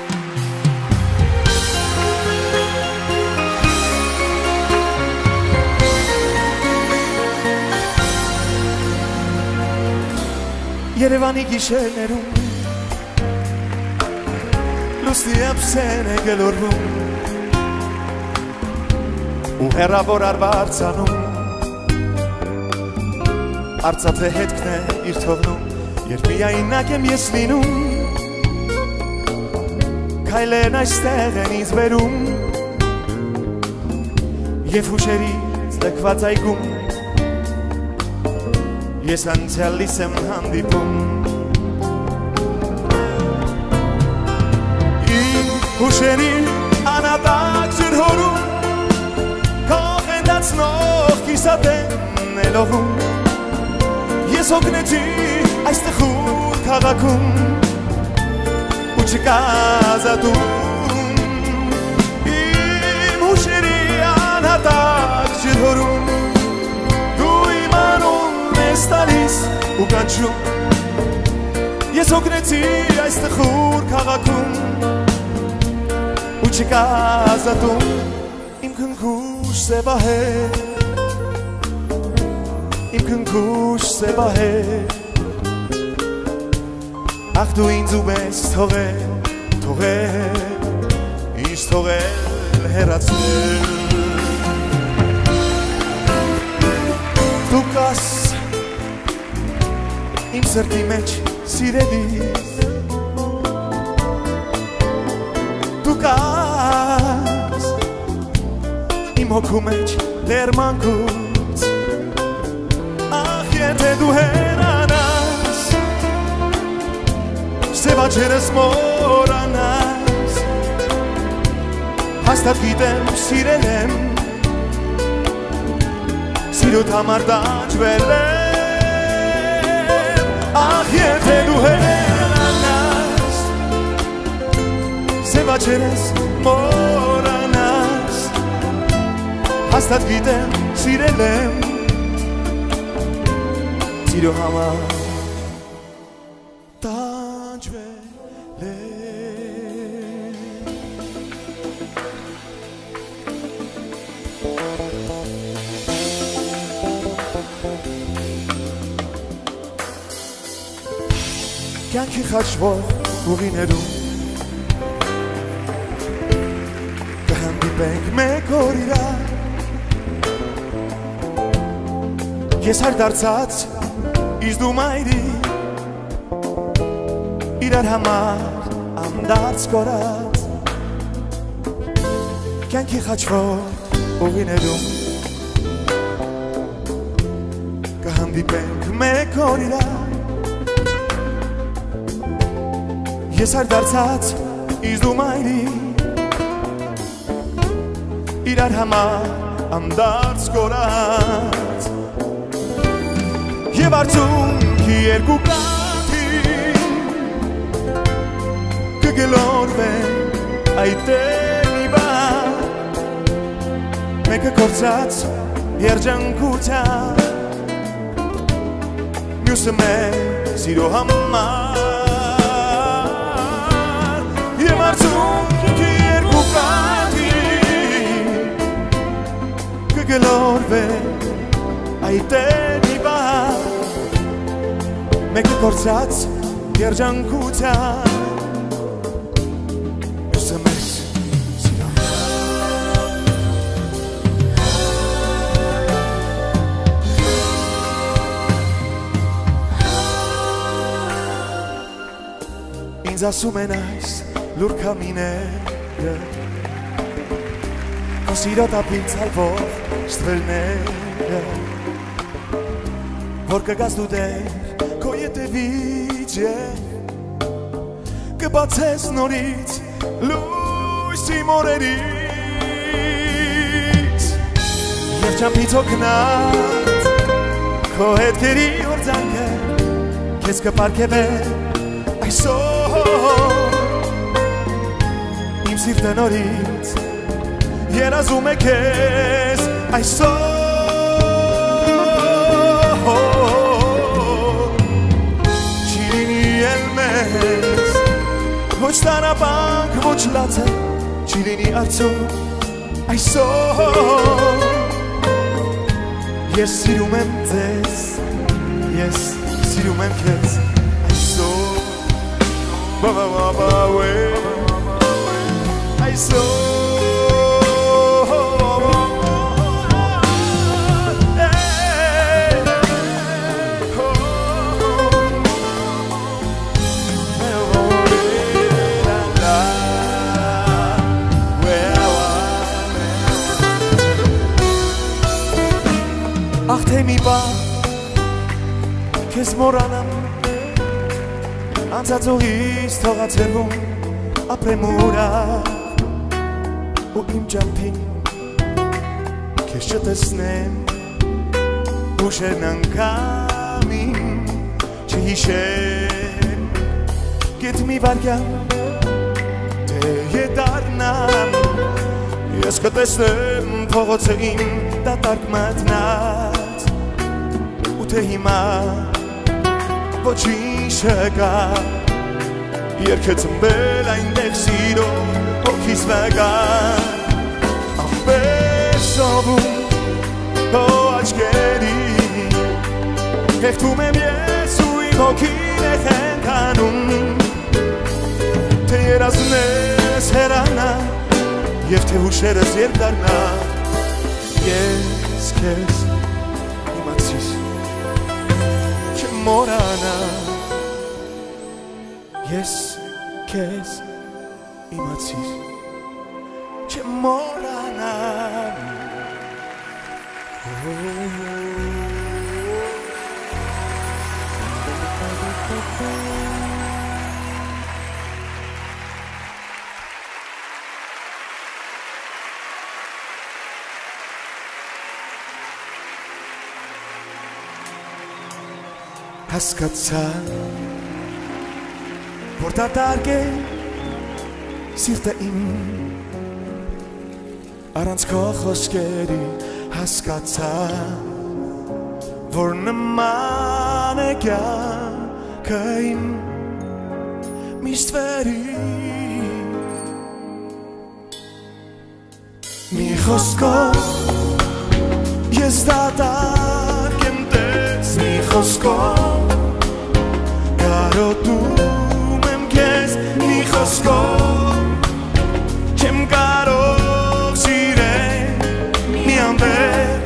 Երևանի գիշերներում լուսնի ափսեն է գլորվում ու հեռավոր արվարձանում արծաթե հետքն է իր թողնում երբ միայնակ եմ ես լինում քայլեն այստեղ են ինձ բերում և հուշերից լքված այգում Ես անցյալիս եմ հանդիպում Իմ հուշերի անատակ ջրհորում Քո խենդացնող կիսատեն է լողում Ես հոգնեցի այս տխուր քաղաքում ու չկա ազատում Իմ հուշերի անատակ ջրհորում Ստալիս ու կանչում Ես հոգնեցի այս տխուր քաղաքում ու չկա ազատում Իմ քնքուշ սևահեր Իմ քնքուշ սևահեր Ախ դու ինձ ու մեզ թողել Ինձ թողել հեռացնել Դու կաս Իմ սրտի մեջ սիրելիս Դու կաս Իմ հոգու մեջ լերմանկուց Ախ եթե դու հեռանաս Սևաչերս մորանաս Հաստատ գիտեմ սիրել եմ Սիրուտ համար դաջվել եմ Ach, եթե դու հեռանաս Սևաչերս մորանաս Հաստատ գիտեմ սիրել եմ Սիրո համար տանջվել եմ Կյանքի խաչվող ուղիներում Կհանդիպենք մեկ օր իրար Ես հայր դարձած իս դու մայրի Իրար համար անդարձ կորած Կյանքի խաչվող ուղիներում Կհանդիպենք մեկ օր իրար Ես հայր դարձած իս դու մայրի Իրար համար անդարձ կորած Եվ արցունքի երկու կաթին Կգլորվեն այտելի բար Մեկը կործած երջանկության Մյուսը մեր սիրո համար Եվ արցունքի երկու կաթին Կգլորվեն այտելի բար Մեկը կործած երջանկության Մյուսը մեզ սիրո Ինձ ասում են այս լուր կամիները Քո սիրո տապից հալվող շտվելները Որ կգաս դու դեր քո ետևից Կբացես նորից լույսի մորերից Եվ չամփից օգնած քո հետքերի հորձանքը Քեզ կպարգևեմ այսօր Իմ սիրտը նորից երազում է քեզ այսօր ոչ տարաբանք, ոչ լացը չի լինի արդյոք այսօր Ես սիրում եմ ձեզ, ես սիրում եմ քեզ այսօր Բա-բա-բա-բա-վե այսօր Ախ թե մի բան քեզ մոռանամ անցած ուղիս թողացրվում ապրեմ ուրախ ու իմ ճամփին քեզ չտեսնեմ ուշերն անգամ իմ չհիշեմ գետ մի վարյան թե դառնամ ես կտեսնեմ փողոցը իմ դատարկ մատնած ու թե հիմա ոչինչ չկա Երգը ծնվել այնտեղ սիրո հոգիս վրա ամբեր սովում քո աչքերի հերթում եմ ես ու իմ հոգին է խենթանում թե երազումներս հեռանա Եվ թե հուշերս երկարնա Ես քեզ իմացիր չմոռանա Ես քեզ իմացիր չմոռանա Հասկացա որ դատարկ է սիրտը իմ առանց քո խոսքերի հասկացա որ նման է կյանքը իմ միշտ վերի մի խոսքով ես դատարկ եմ տես մի խոսքով Կարոտում եմ քեզ մի խոսքով Չեմ կարող սիրել մի անվեր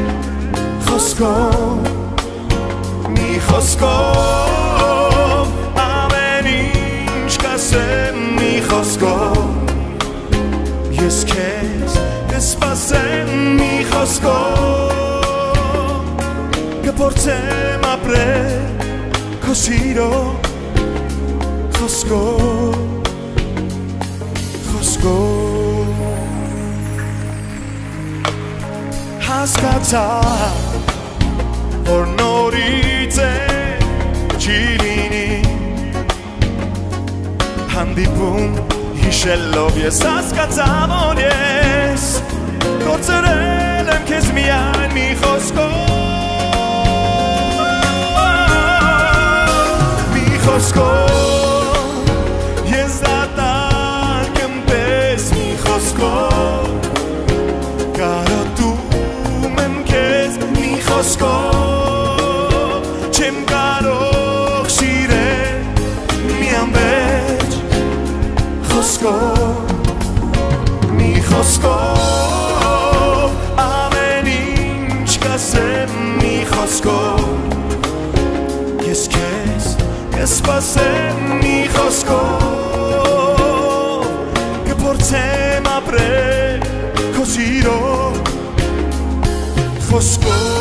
խոսքով Մի խոսքով ամեն ինչ կասեմ մի խոսքով Ես քեզ կսպասեմ մի խոսքով Կփորձեմ ապրել Քո սիրո խոսքով Հասկացա որ նորից է չի լինի Հանդիպում հիշելով ես հասկացա որ ես կորցրել եմ քեզ միայն մի խոսքով Խոսքով ես դատարկ եմ պես մի խոսքով Կարոտում եմ քեզ մի խոսքով Չեմ կարող սիրել մի անվերջ խոսքով Մի խոսքով ամեն ինչ կասեմ մի խոսքով Ես քեզ Կսպասեմ մի խոսքով Կփորձեմ ապրել քո սիրո խոսքով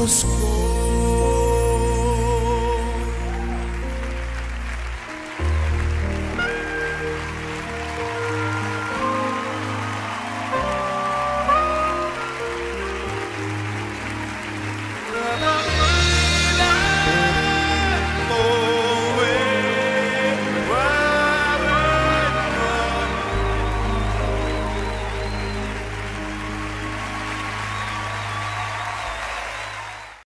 oscuro